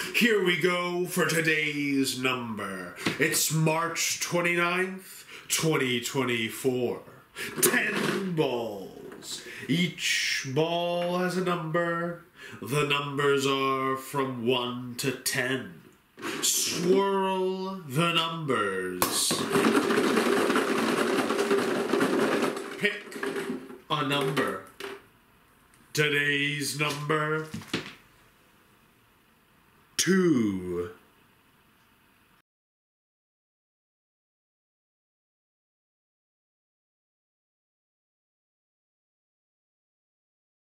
Here we go for today's number. It's March 29th, 2024. 10 balls. Each ball has a number. The numbers are from 1 to 10. Swirl the numbers. Pick a number. Today's number: 2.